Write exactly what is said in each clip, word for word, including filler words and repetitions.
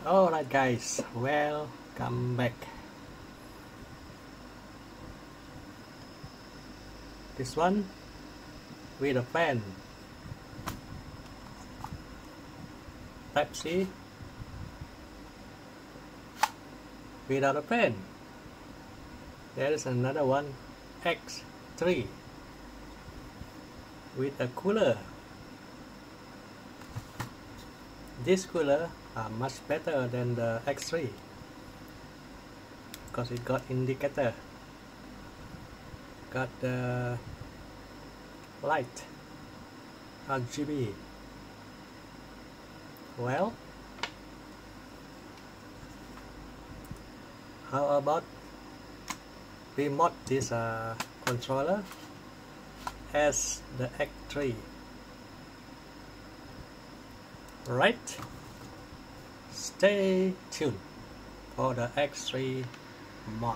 Alright guys, welcome back. This one with a pen. Pepsi without a pen. There is another one, X three with a cooler. This cooler are much better than the X three because it got indicator, got the light, R G B. Well, how about we mod this uh, controller as the X three? Right, stay tuned for the X three mod.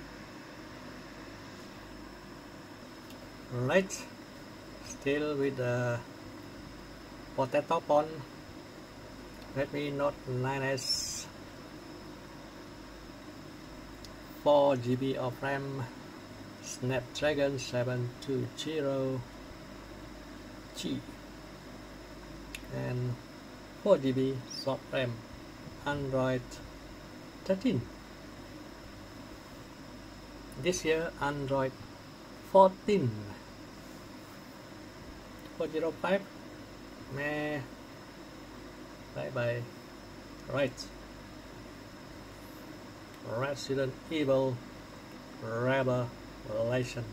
Right, still with the potato pond. Redmi Note nine S, four G B of RAM, Snapdragon seven twenty G, and four G B soft RAM, Android thirteen. This year Android fourteen. four oh five, meh, bye bye. Right, Resident Evil Revelation.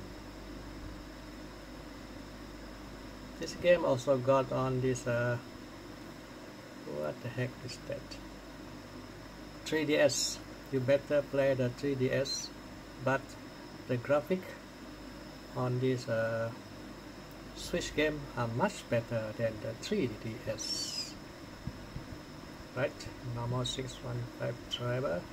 This game also got on this uh, what the heck is that? three D S. You better play the three D S, but the graphic on this uh, Switch game are much better than the three D S. Right, normal six one five driver.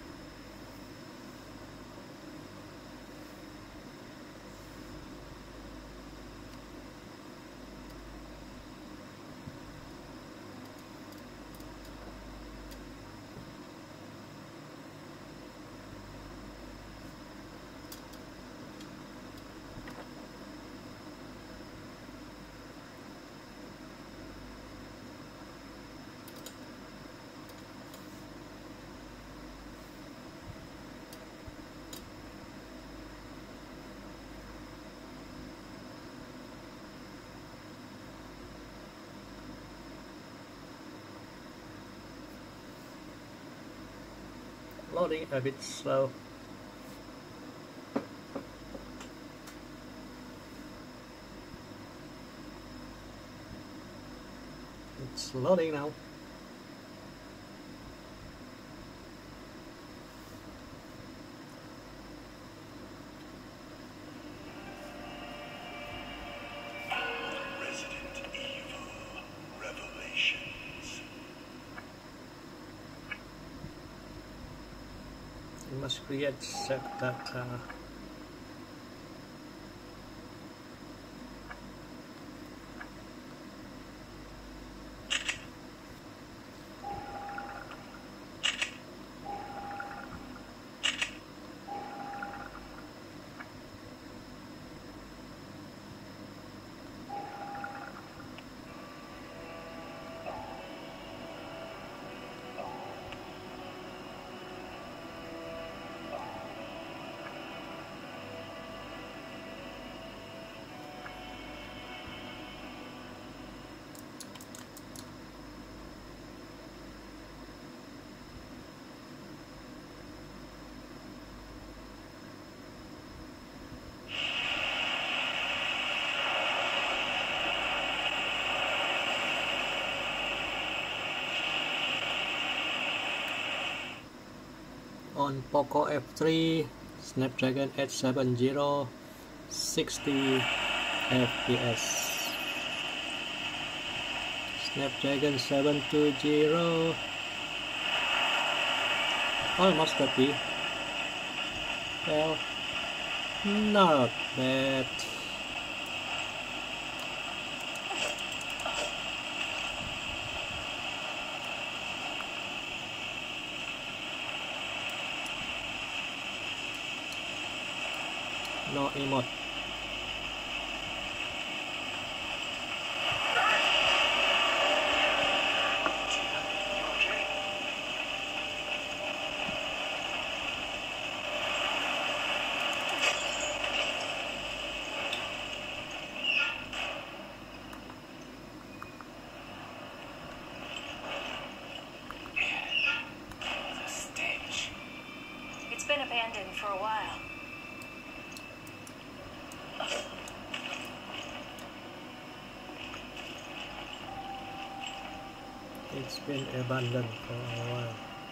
Loading a bit slow. It's loading now. Resident Evil Revelations. You must create set data. On Poco F three, Snapdragon eight seventy, sixty F P S. Snapdragon seven twenty, almost thirty. Well, not bad. No emote. Been abandoned for a while. It's been abandoned for a while.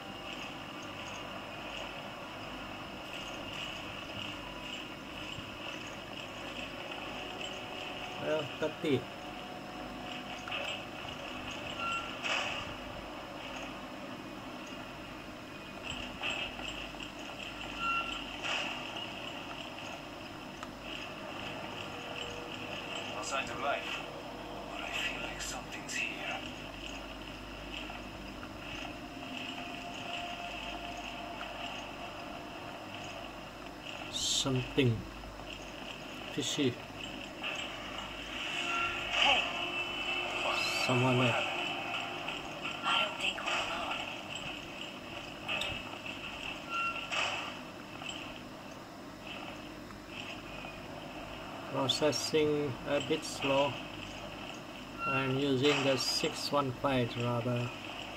Well, thirty. Signs of life, but I feel like something's here. Something fishy. Hey. Someone there. I don't think we're alone. Processing a bit slow. I'm using the six one five rather.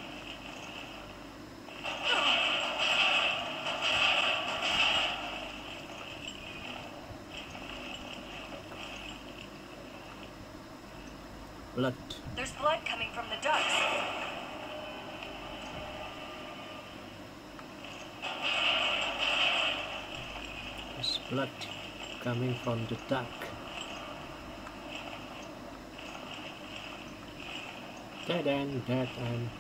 Blood. There's blood coming from the ducks. There's blood coming from the duck. Dead end, dead end.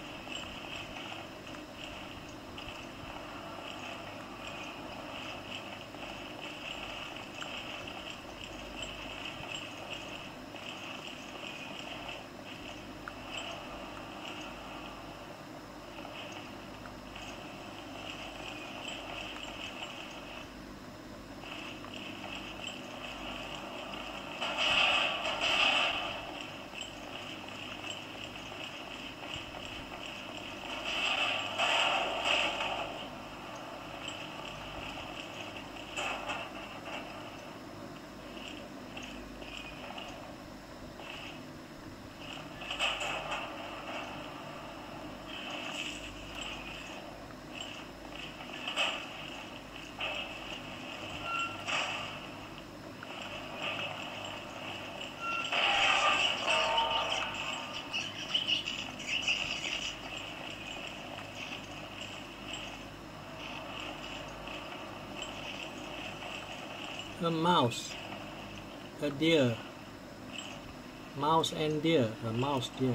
A mouse, a deer, mouse and deer, a mouse deer.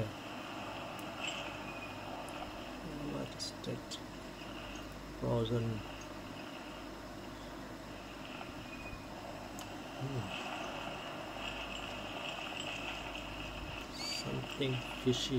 What is that? Frozen. Hmm. Something fishy.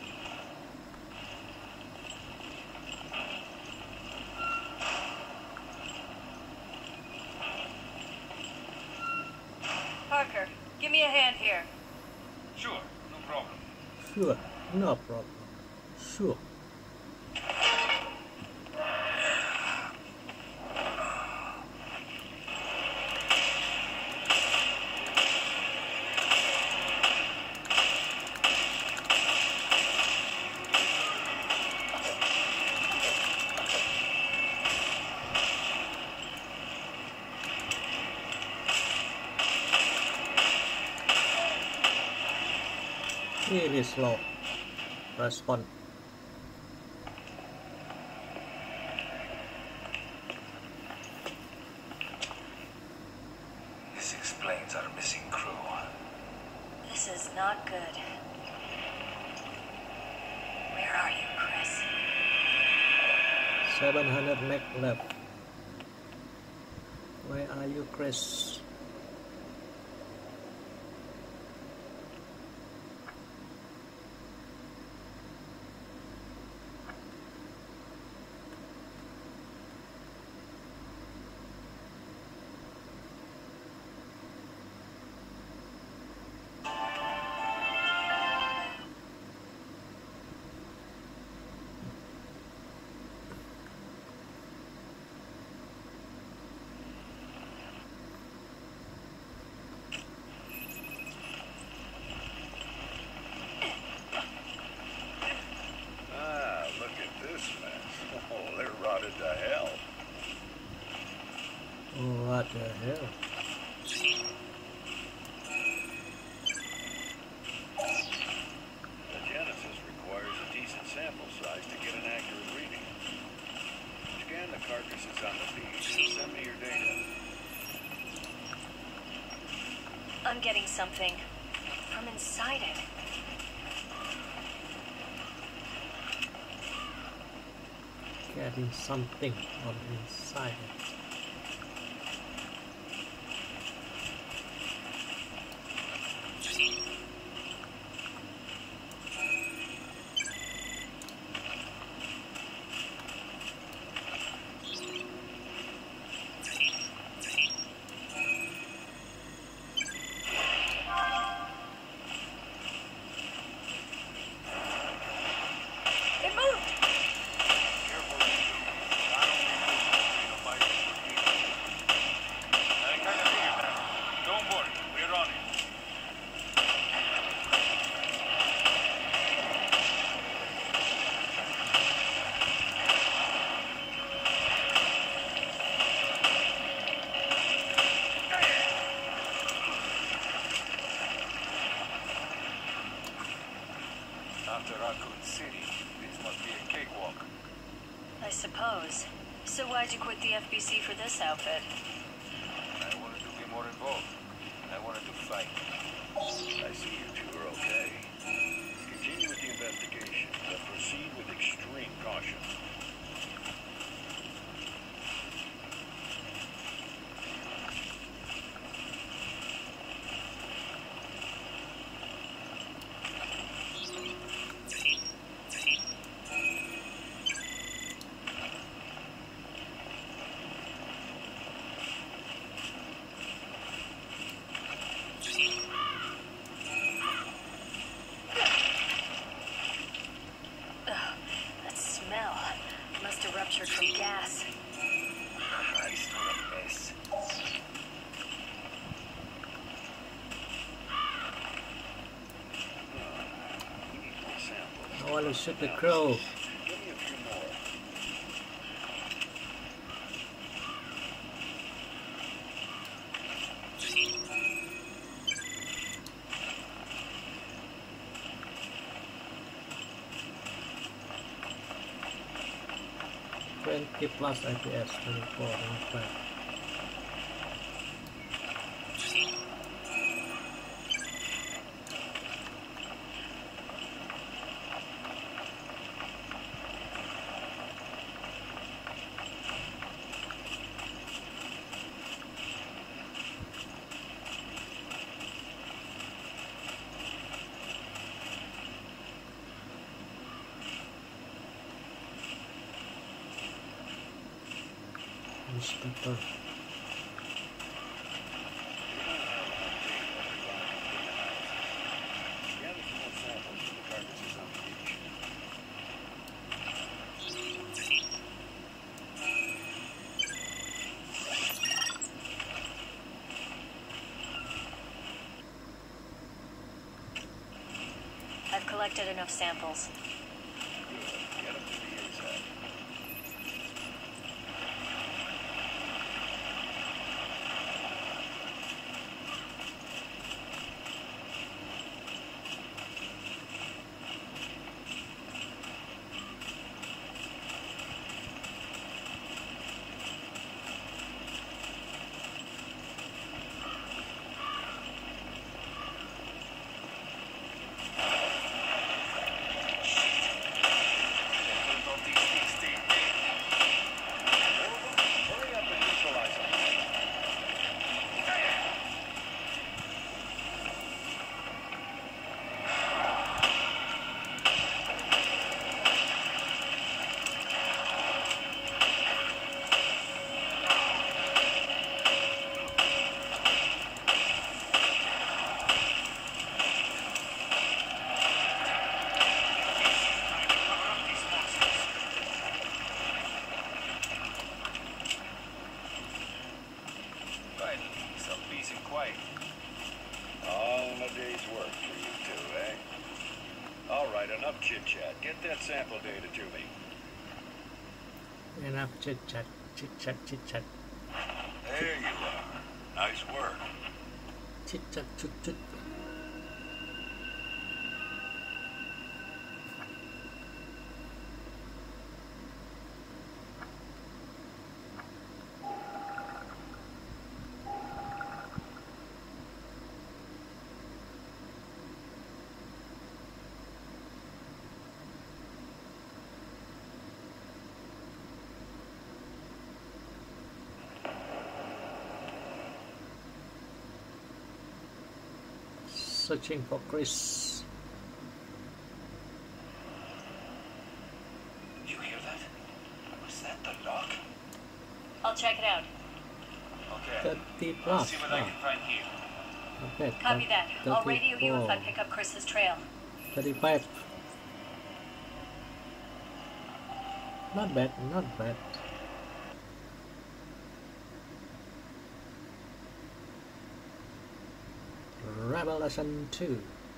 Parker, give me a hand here. Sure, no problem. Sure, no problem. Sure. Really slow response. This explains our missing crew. This is not good. Where are you, Chris? seven hundred meg left. Where are you, Chris? this mess? Oh, they're rotted to hell. What the hell? The Genesis requires a decent sample size to get an accurate reading. Scan the carcasses on the beach and send me your data. I'm getting something from inside it. Getting something on the inside it. It moved! Careful, you two. Not only this, the virus will be. I kind of figured that. Don't worry, we're on it. After Raccoon City, this must be a cakewalk. I suppose. So why'd you quit the F B C for this outfit? I wanted to be more involved. I wanted to fight. I see you two are okay. Continue with the investigation, but proceed with extreme caution. That smell must have ruptured from gas. Christ, what a mess. We need more samples. I want to shoot the crow. Give me a few more. twenty plus I P S, twenty-four, twenty-five. Newspaper. Gather some more samples from the carcasses on the beach. I've collected enough samples. Good. Get them to the inside. Hurry up and neutralize them. Finally, some peace and quiet. All in a day's work for you two, eh? All right, enough chit-chat. Get that sample data to me. Enough chit chat, chit chat, chit chat, There you are. Nice work. chit chat, chut chut. Searching for Chris. You hear that? Was that the lock? I'll check it out. Okay. thirty I'll plus. see what I Oh, can find here. okay. Copy that. I'll radio you if I thirty-four, pick up Chris's trail. thirty-five. Not bad, not bad. Revelation two.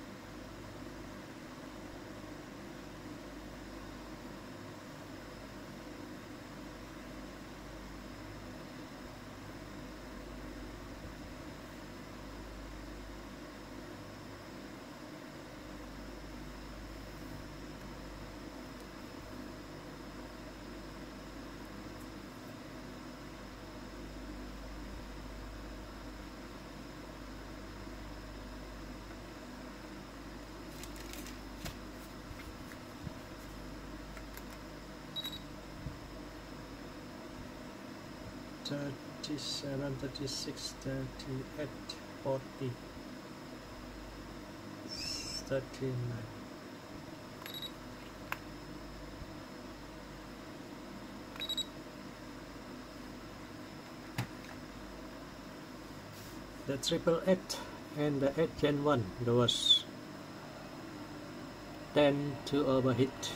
thirty-seven, thirty-six, thirty-eight, forty, thirty-nine. The triple eight and the eight gen one, those tend to overheat.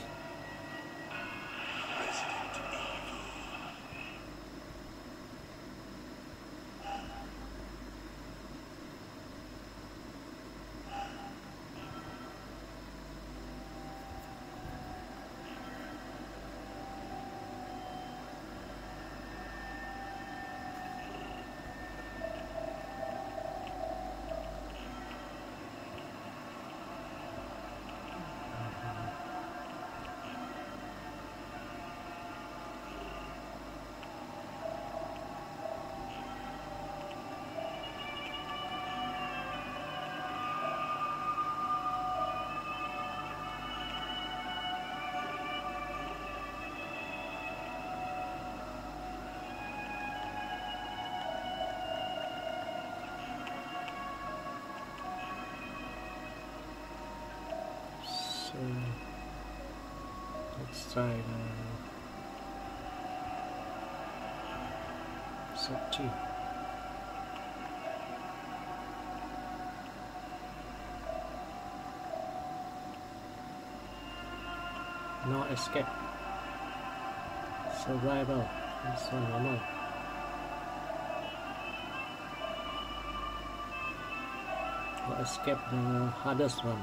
So let's try the set two. No escape. Survival. It's so normal. No escape, the hardest one.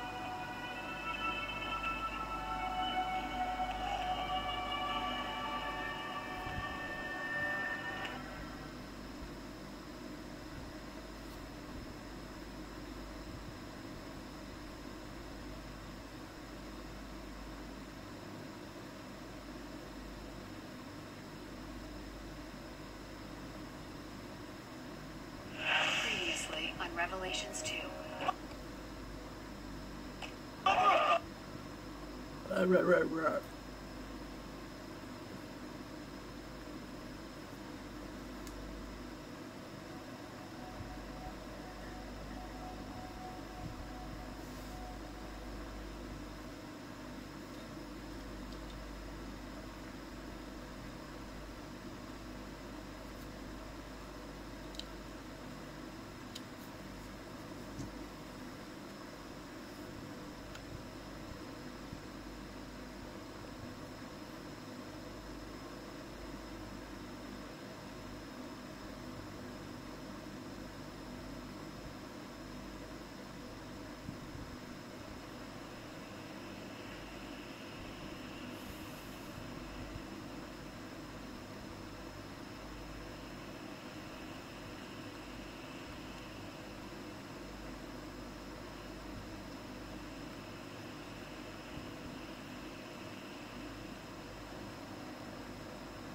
Previously on Revelations two. Uh, right, right, right.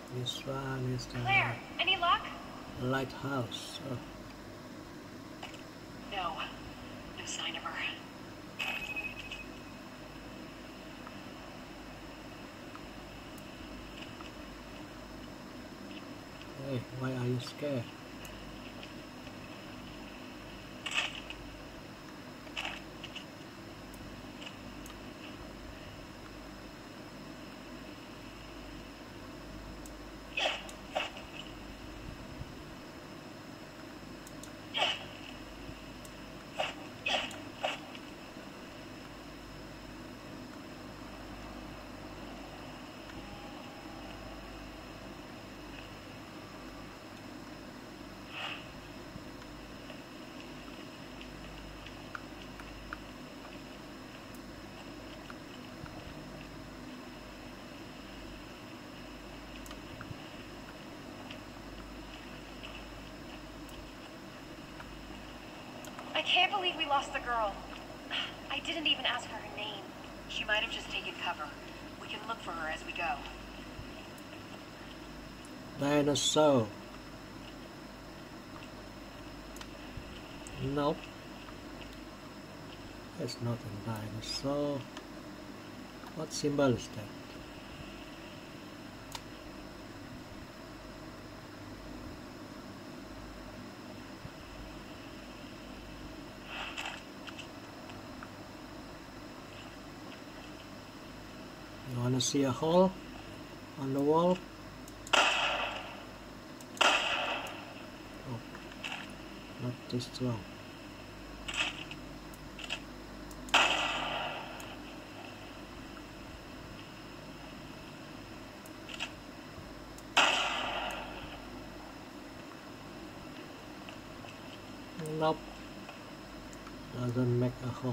This one is the Claire, any luck? lighthouse. Oh. No. No sign of her. Hey, why are you scared? I can't believe we lost the girl. I didn't even ask her her name. She might have just taken cover. We can look for her as we go. Dinosaur. Nope. That's not a dinosaur. What symbol is that? You wanna see a hole on the wall? Oh, not too strong. Nope, doesn't make a hole.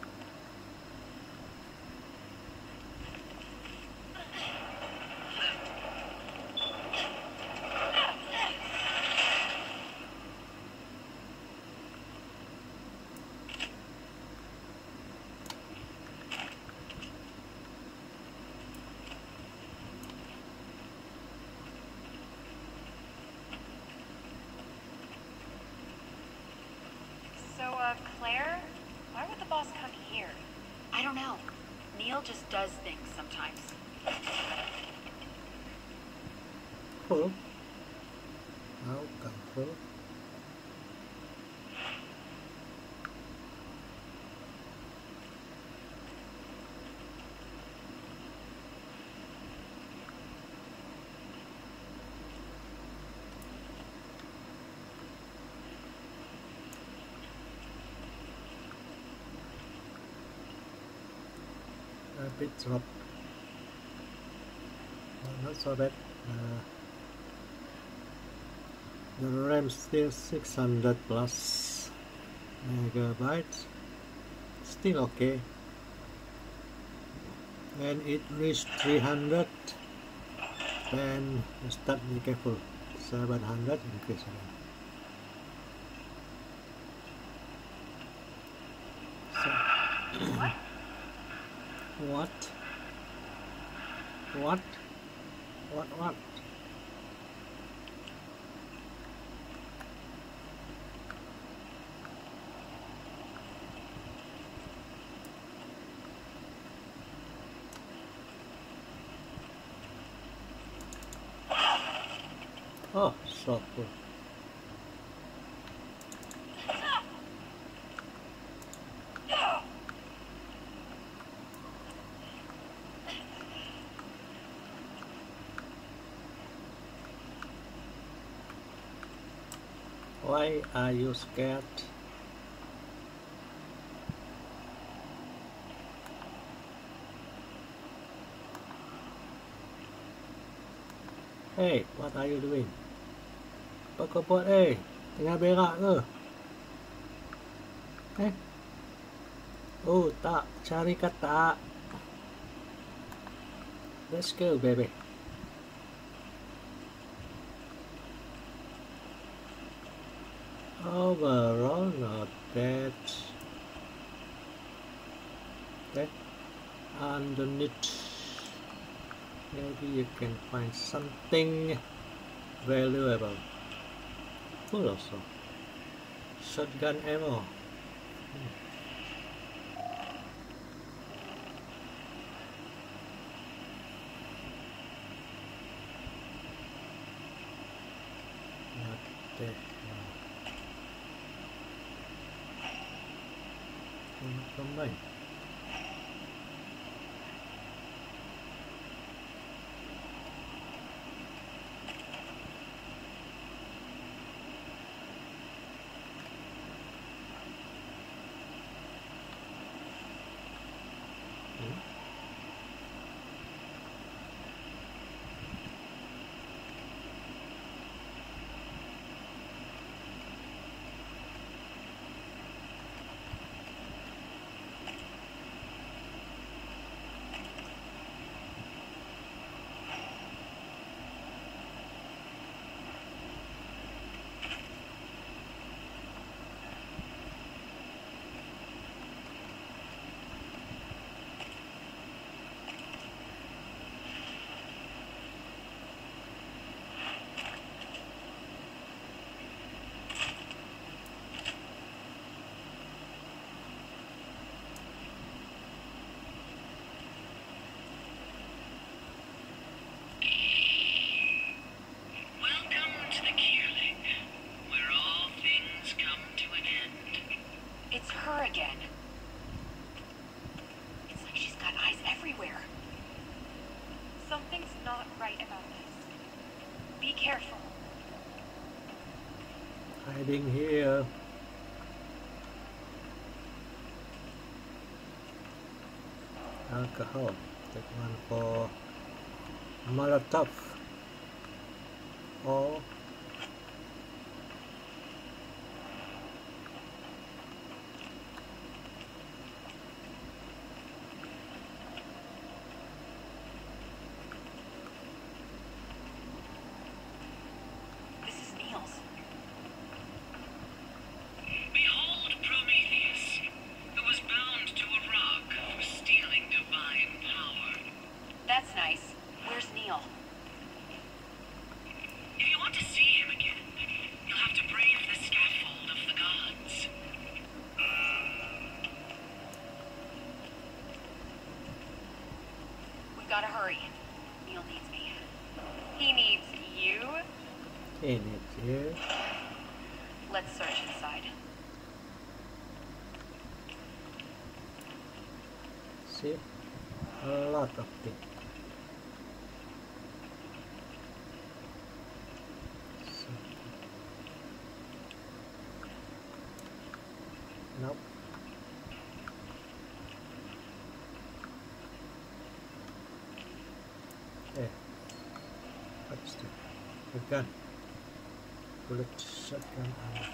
So, uh, Claire? Why would the boss come here? I don't know. Neil just does things sometimes. Cool. I'll go through. A bit drop. No, not so bad. Uh, the RAM still six hundred plus megabytes. Still okay. When it reached three hundred, then start be careful. seven hundred increase again. So, what? What? What? What? Oh, so cool. Why are you scared? Hey, what are you doing? Apa kau buat eh? Tengah berak ke? Eh? Oh, tak. Cari kata. Let's go, baby. Overall, not bad. Okay. Underneath. Maybe you can find something valuable. Full also. Shotgun ammo. Hmm. What the hell? Combine. Again. It's like she's got eyes everywhere. Something's not right about this. Be careful. Hiding here. Alcohol. Take one for Molotov. Or that's nice. Where's Neil? If you want to see him again, you'll have to brave the scaffold of the gods. We gotta hurry. Neil needs me. He needs you? he needs you. Let's search inside. See? A lot of things. Nope. Hey, what's that? A gun. Bullet shotgun ammo.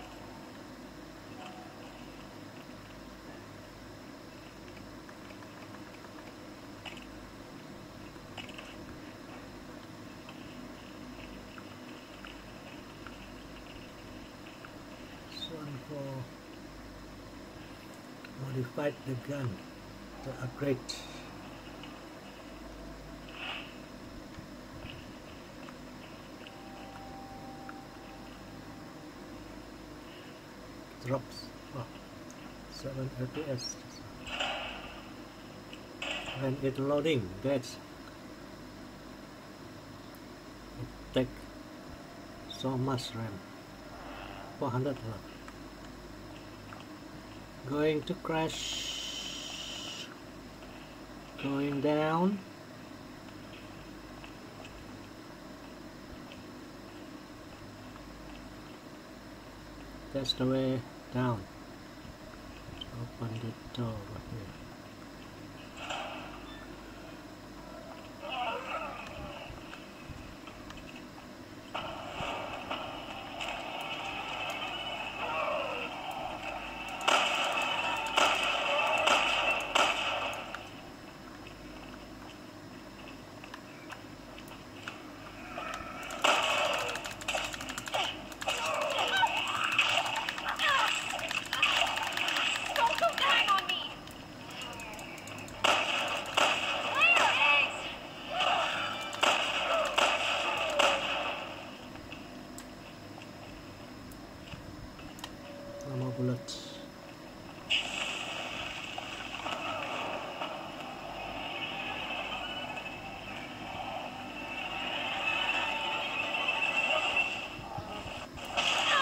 This one for modified the gun to upgrade. Drops oh, seven F P S when it loading. That's it take so much RAM. Four hundred RAM. Going to crash. Going down. That's the way down. Open the door over here.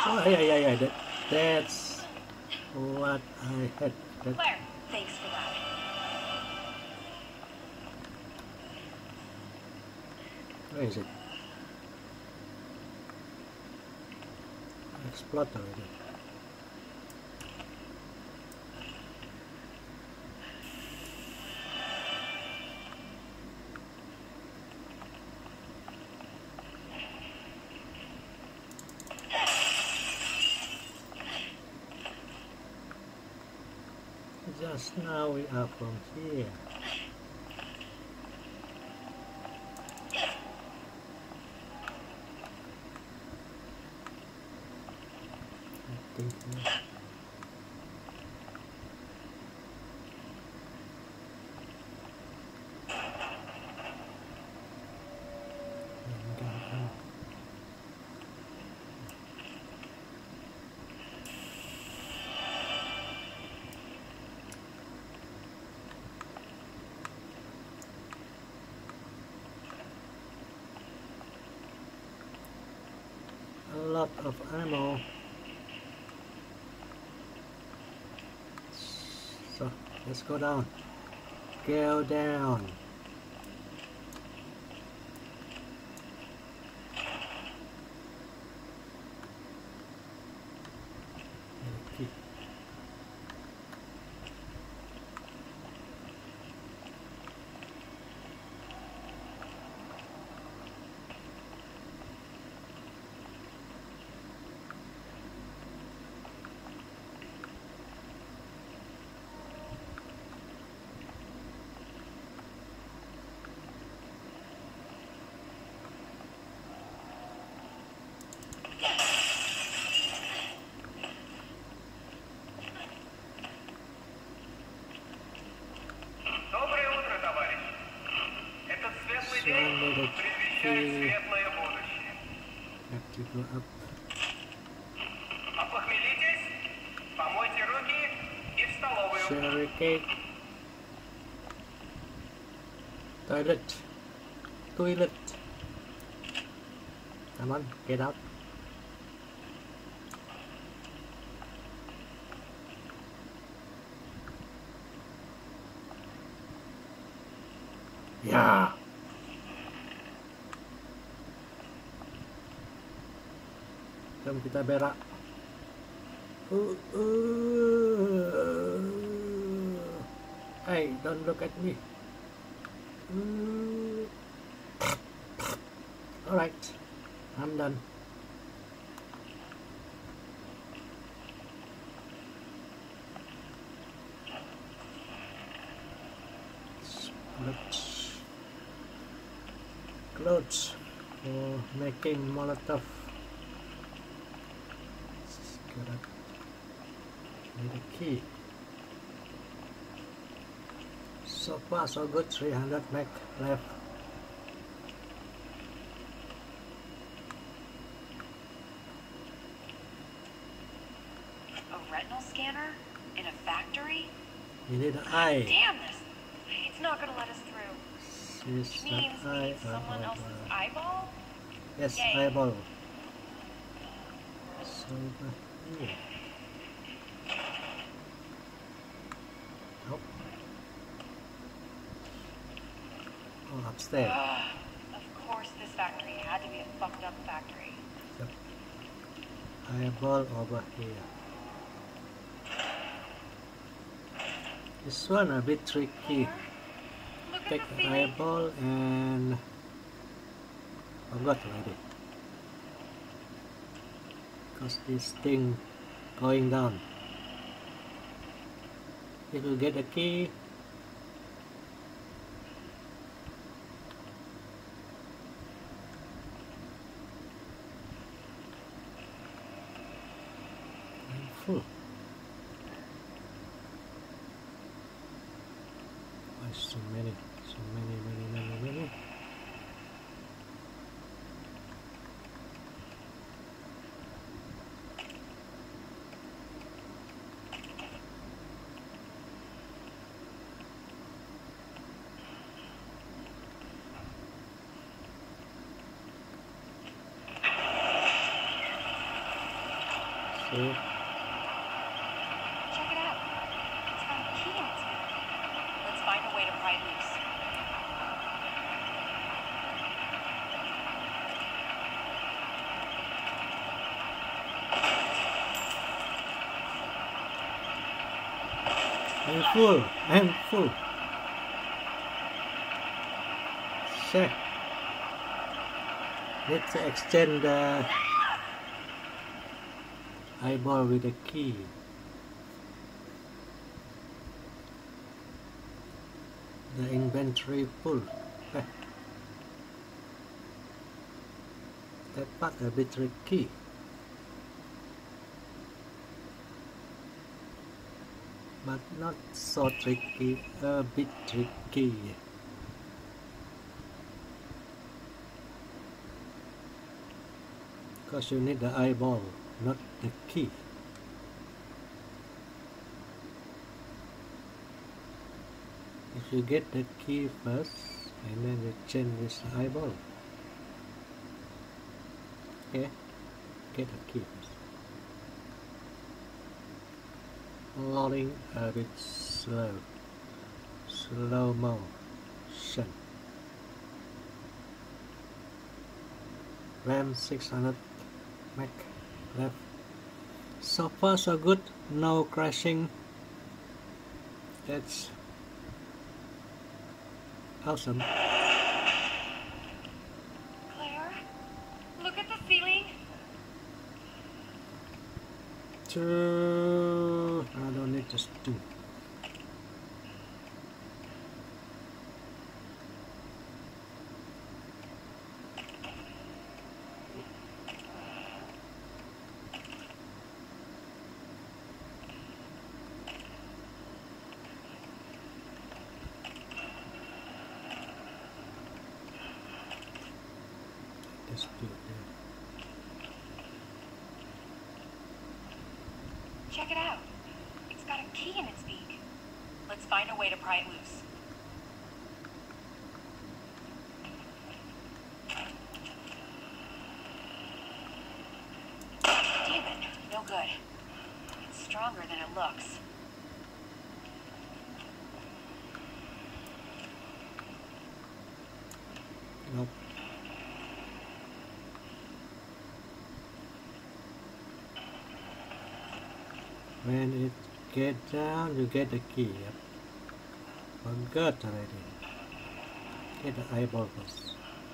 Oh, yeah, yeah, yeah. That, that's what I had. That, Claire, thanks for that. where is it? Explode already. Just now we are from here. I think no. A lot of ammo. So let's go down. Go down. Okay. Доброе утро, товарищ. Этот светлый So I need день a предвещает key. светлое будущее. Have to go up. Опохмелитесь, помойте руки и в столовую. Cherry cake. Toilet. Toilet. Come on, get out. Yeah. Jom kita berak. Uh, uh. Hey, don't look at me. Uh. Alright, I'm done. Split clothes for making Molotov. Gotta need a key. So far so good, three hundred meg left. A retinal scanner? In a factory? You need an eye. Damn this! It's not gonna let us through. This Which means we eye. need someone uh, else's uh, eyeball? Yes, Yay. eyeball. So over here. Nope. Oh, upstairs. Ugh, of course this factory had to be a fucked up factory. Yep. Eyeball over here. This one a bit tricky. Claire, look Take at the the ceiling. eyeball and forgot already. Because this thing going down. It will get a key. And full. Why so many, so many, many, many, many. See? Check it out. It's got a key in its beak. Let's find a way to pry it loose. I'm full. I'm full. Check. Let's extend the eyeball with the key. The inventory full. Eh. That part a bit tricky. But not so tricky, a bit tricky. Because you need the eyeball, not the key. If you get the key first, and then you change this eyeball. Okay, get the key first. Loading a bit slow, slow motion. RAM six hundred meg left. So far so good, no crashing. That's awesome. Claire, look at the ceiling. Two. I don't need just two. Let's do it there. Check it out. It's got a key in its beak. Let's find a way to pry it loose. Damn it, no good. It's stronger than it looks. Nope. When it get down, you get the key. Yep. Forgot already. Get the eyeball first.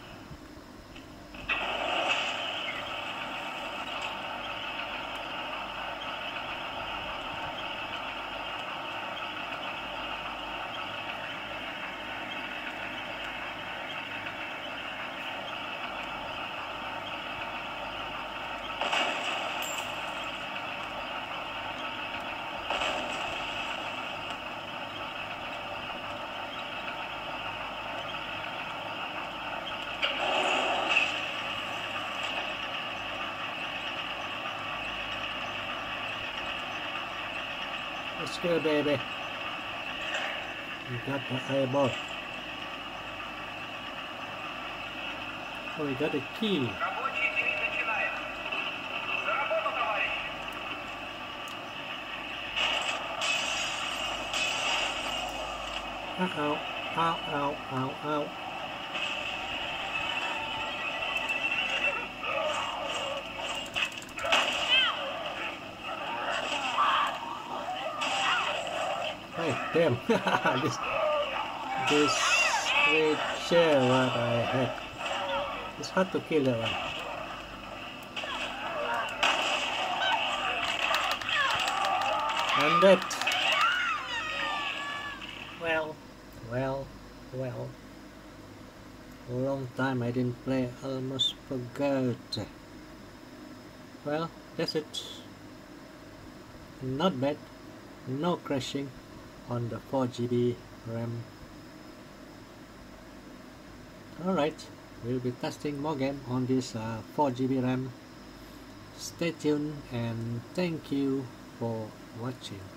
Let's go, baby. We got the eyeball. Oh, we got the key. Рабочий день начинается. За работу, товарищ! Ow, ow, ow, ow, ow, ow. Hey, damn. this this creature what I had. It's hard to kill that one. And that. Well, well, well. A long time I didn't play, almost forgot. Well, that's it. Not bad. No crashing on the four G B RAM. Alright, we'll be testing more game on this uh, four G B RAM. Stay tuned and thank you for watching.